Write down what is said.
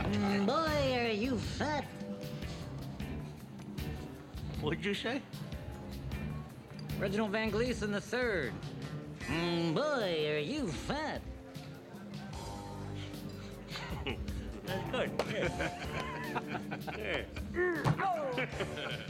Boy, are you fat. What'd you say? Reginald Van Gleason III. Boy, are you fat. That's good. Yeah. Yeah.